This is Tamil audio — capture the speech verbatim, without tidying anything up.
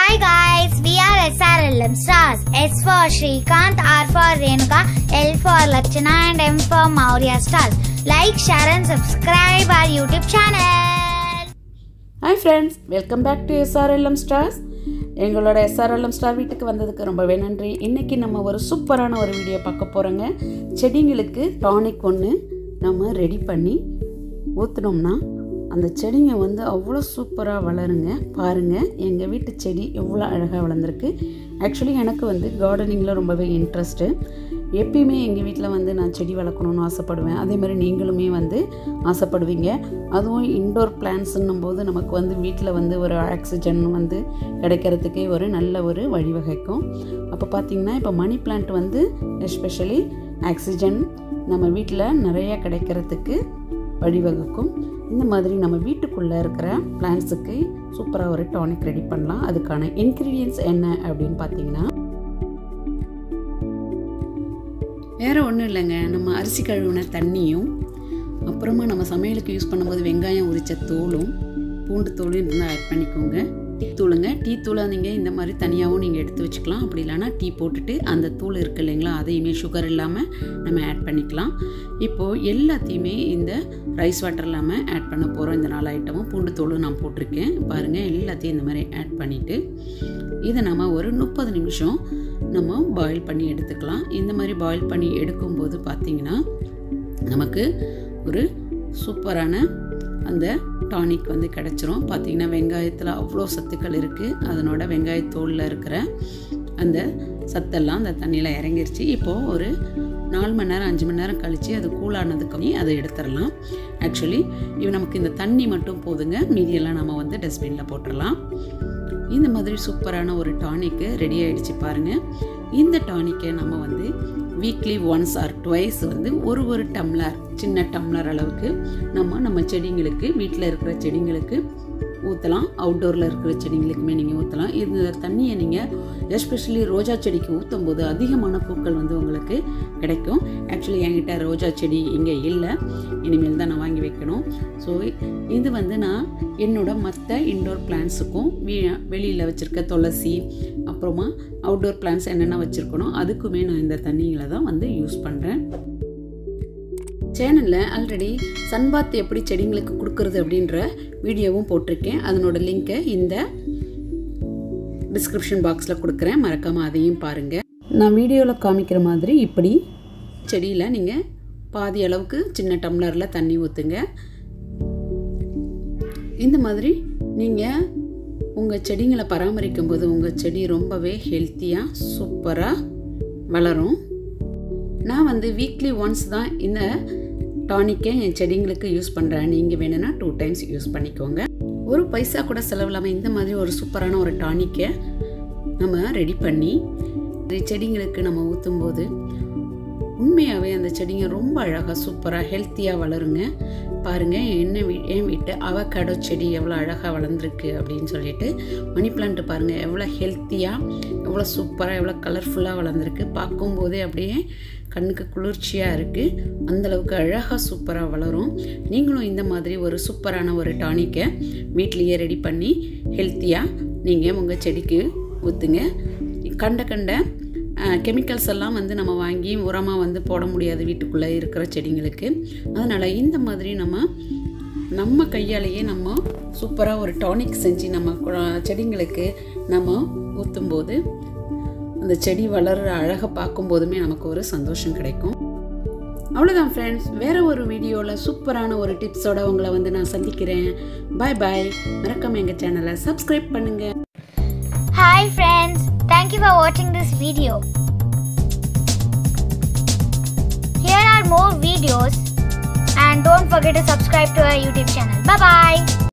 Hi guys, we are S R L M stars. S for Shrikant, R for Renuka, L for Lachana and M for Maurya stars. Like, share and subscribe our YouTube channel. Hi friends, welcome back to S R L M stars. எங்களோட S R L M star வீட்டுக்கு வந்ததுக்கு ரொம்பவே நன்றி. இன்னைக்கு நம்ம ஒரு சூப்பரான ஒரு வீடியோ பார்க்க போறோங்க. செடிங்களுக்கு டானிக் ஒன்று நம்ம ரெடி பண்ணி ஊத்துனோம்னா அந்த செடிங்க வந்து அவ்வளோ சூப்பராக வளருங்க. பாருங்கள், எங்கள் வீட்டு செடி எவ்வளோ அழகாக வளர்ந்துருக்கு. ஆக்சுவலி எனக்கு வந்து கார்டனிங்கில் ரொம்பவே இன்ட்ரெஸ்ட்டு. எப்பயுமே எங்கள் வீட்டில் வந்து நான் செடி வளர்க்கணுன்னு ஆசைப்படுவேன். அதே மாதிரி நீங்களுமே வந்து ஆசைப்படுவீங்க. அதுவும் இன்டோர் பிளான்ட்ஸுன்னும் போது நமக்கு வந்து வீட்டில் வந்து ஒரு ஆக்சிஜன் வந்து கிடைக்கிறதுக்கே ஒரு நல்ல ஒரு வழிவகைக்கும். அப்போ பார்த்திங்கன்னா இப்போ மணி பிளான்ட் வந்து எஸ்பெஷலி ஆக்சிஜன் நம்ம வீட்டில் நிறையா கிடைக்கிறதுக்கு வழிவகுக்கும். இந்த மாதிரி நம்ம வீட்டுக்குள்ளே இருக்கிற பிளான்ட்ஸுக்கு சூப்பராக ஒரு டானிக் ரெடி பண்ணலாம். அதுக்கான இன்க்ரீடியன்ட்ஸ் என்ன அப்படின்னு பார்த்தீங்கன்னா, வேறு ஒன்றும் இல்லைங்க. நம்ம அரிசி கழுவுன தண்ணியும், அப்புறமா நம்ம சமையலுக்கு யூஸ் பண்ணும்போது வெங்காயம் உரித்த தூளும் பூண்டு தூளும் இருந்தால் ஆட் பண்ணிக்கோங்க. டீ தூளுங்க. டீ தூளை நீங்கள் இந்த மாதிரி தனியாகவும் நீங்கள் எடுத்து வச்சுக்கலாம். அப்படி இல்லைனா டீ போட்டுட்டு அந்த தூள் இருக்குது இல்லைங்களா, அதையுமே சுகர் இல்லாமல் நம்ம ஆட் பண்ணிக்கலாம். இப்போது எல்லாத்தையுமே இந்த ரைஸ் வாட்டர் இல்லாமல் ஆட் பண்ண போகிறோம். இந்த நாலு ஐட்டமும் பூண்டு தூளும் நான் போட்டிருக்கேன். பாருங்கள், எல்லாத்தையும் இந்த மாதிரி ஆட் பண்ணிவிட்டு இதை நம்ம ஒரு முப்பது நிமிஷம் நம்ம பாயில் பண்ணி எடுத்துக்கலாம். இந்த மாதிரி பாயில் பண்ணி எடுக்கும்போது பார்த்திங்கன்னா நமக்கு ஒரு சூப்பரான அந்த டானிக் வந்து கிடச்சிரும். பார்த்திங்கன்னா வெங்காயத்தில் அவ்வளோ சத்துக்கள் இருக்குது. அதனோட வெங்காயத்தோலில் இருக்கிற அந்த சத்தெல்லாம் அந்த தண்ணியில் இறங்கிருச்சு. இப்போது ஒரு நாலு மணி நேரம் அஞ்சு மணி நேரம் கழித்து அது கூலானதுக்கு அதை எடுத்துடலாம். ஆக்சுவலி இது நமக்கு இந்த தண்ணி மட்டும் போதுங்க. மீதியெல்லாம் நம்ம வந்து டஸ்ட்பினில் போட்டுடலாம். இந்த மாதிரி சூப்பரான ஒரு டானிக்கு ரெடி ஆகிடுச்சு பாருங்கள். இந்த டானிக்கை நம்ம வந்து வீக்லி ஒன்ஸ் ஆர் ட்வைஸ் வந்து ஒரு ஒரு டம்ளர், சின்ன டம்ளர் அளவுக்கு நம்ம நம்ம செடிங்களுக்கு, வீட்டில் இருக்கிற செடிங்களுக்கு ஊற்றலாம். அவுட்டோரில் இருக்கிற செடிங்களுக்குமே நீங்கள் ஊற்றலாம். இந்த தண்ணியை நீங்கள் எஸ்பெஷலி ரோஜா செடிக்கு ஊற்றும் போது அதிகமான பூக்கள் வந்து உங்களுக்கு கிடைக்கும். ஆக்சுவலி என்கிட்ட ரோஜா செடி இங்கே இல்லை, இனிமேல் தான் நான் வாங்கி வைக்கணும். ஸோ இது வந்து நான் என்னோட மற்ற இன்டோர் பிளான்ட்ஸுக்கும் வீ வெளியில் வச்சுருக்க துளசி, அப்புறமா அவுட்டோர் பிளான்ட்ஸ் என்னென்ன வச்சுருக்கணும் அதுக்குமே நான் இந்த தண்ணிகளை தான் வந்து யூஸ் பண்ணுறேன். சேனலில் ஆல்ரெடி சன்பாத் எப்படி செடிங்களுக்கு கொடுக்குறது அப்படின்ற வீடியோவும் போட்டிருக்கேன். அதனோட லிங்க்கை இந்த டிஸ்கிரிப்ஷன் பாக்ஸில் கொடுக்குறேன், மறக்காமல் அதையும் பாருங்கள். நான் வீடியோவில் காமிக்கிற மாதிரி இப்படி செடியில் நீங்கள் பாதி அளவுக்கு சின்ன டம்ளரில் தண்ணி ஊற்றுங்க. இந்த மாதிரி நீங்கள் உங்கள் செடிங்களை பராமரிக்கும் போது உங்கள் செடி ரொம்பவே ஹெல்த்தியாக சூப்பராக வளரும். நான் வந்து வீக்லி ஒன்ஸ் தான் இந்த டானிக்கை என் செடிங்களுக்கு யூஸ் பண்ணுறேன். நீங்கள் வேணும்னா டூ டைம்ஸ் யூஸ் பண்ணிக்கோங்க. ஒரு பைசா கூட செலவில்லாமல் இந்த மாதிரி ஒரு சூப்பரான ஒரு டானிக்கை நம்ம ரெடி பண்ணி செடிங்களுக்கு நம்ம ஊற்றும்போது உண்மையாகவே அந்த செடிங்க ரொம்ப அழகாக சூப்பராக ஹெல்த்தியாக வளருங்க. பாருங்கள், என்ன வீ என் வீட்டு அவகாடோ செடி எவ்வளோ அழகாக வளர்ந்துருக்கு அப்படின்னு சொல்லிட்டு. மணி பிளான்ட்டு பாருங்கள் எவ்வளோ ஹெல்த்தியாக, எவ்வளோ சூப்பராக, எவ்வளோ கலர்ஃபுல்லாக வளர்ந்துருக்கு. பார்க்கும்போதே அப்படியே கண்ணுக்கு குளிர்ச்சியாக இருக்குது. அந்தளவுக்கு அழகாக சூப்பராக வளரும். நீங்களும் இந்த மாதிரி ஒரு சூப்பரான ஒரு டானிக்கை வீட்லேயே ரெடி பண்ணி ஹெல்த்தியாக நீங்கள் உங்கள் செடிக்கு ஊற்றுங்க. கண்ட கண்ட கெமிக்கல்ஸ் எல்லாம் வந்து நம்ம வாங்கி உரமாக வந்து போட முடியாது வீட்டுக்குள்ளே இருக்கிற செடிங்களுக்கு. அதனால் இந்த மாதிரி நம்ம நம்ம கையாலேயே நம்ம சூப்பராக ஒரு டானிக் செஞ்சு நம்ம செடிங்களுக்கு நம்ம ஊற்றும்போது அந்த செடி வளர்கிற அழகை பார்க்கும்போதுமே நமக்கு ஒரு சந்தோஷம் கிடைக்கும். அவ்வளோதான் ஃப்ரெண்ட்ஸ், வேறு ஒரு வீடியோவில் சூப்பரான ஒரு டிப்ஸோட உங்களை வந்து நான் சந்திக்கிறேன். பாய் பாய். மறக்காம எங்கள் சேனலை சப்ஸ்கிரைப் பண்ணுங்கள். Hi friends, thank you for watching this video. Here are more videos and don't forget to subscribe to our YouTube channel. Bye bye.